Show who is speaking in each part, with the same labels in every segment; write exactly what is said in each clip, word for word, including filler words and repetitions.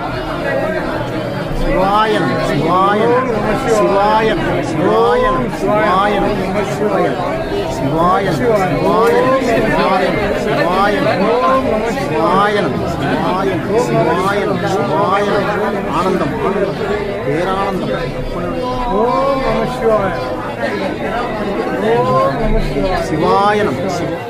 Speaker 1: சிவாயன் சிவாயன் சிவாயன் சிவாயன் சிவாயன் சிவாயன் சிவாயன் சிவாயன் சிவாயன் சிவாயன் சிவாயன் சிவாயன் சிவாயன் ஆனந்தம் பேரானந்தம் ஓம் நம சிவாய ஓம் நம சிவாய சிவாயனம்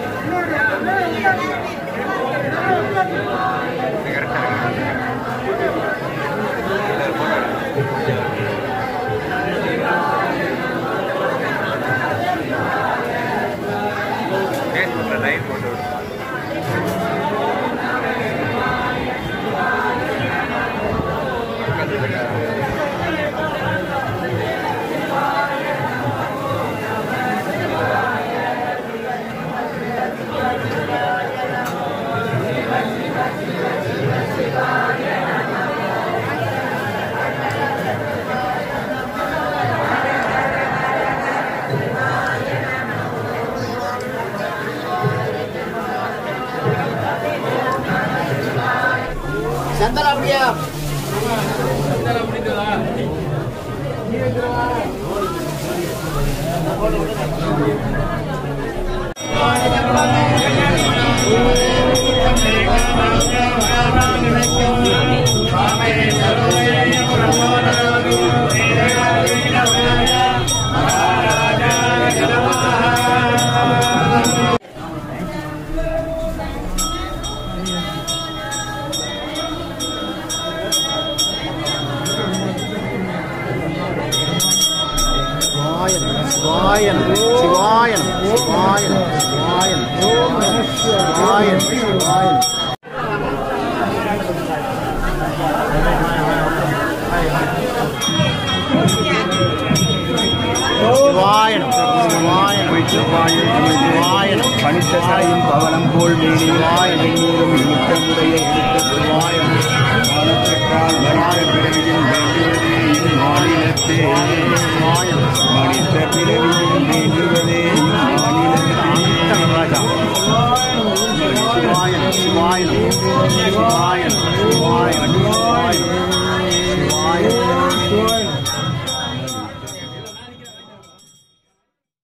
Speaker 1: Santal அப்படியே santal அப்படிடா நீ Venkata Sivayan, Sivayan, Sivayan, Sivayan, Sivayan, Sivayan. Sivayan, Sivayan, Sivayan,
Speaker 2: பனித்தசாயும் பவனம் போல் மேனிவாயும் முத்தமுடைய எடுத்த சிவாயம் காலத்திற்கால் மனித பிறவியின் வேண்டுவதே மாநிலத்தே மனித பிறவியின் வேண்டுவதே மாநிலத்தே
Speaker 1: Sivayan, Sivayan, Sivayan, Sivayan.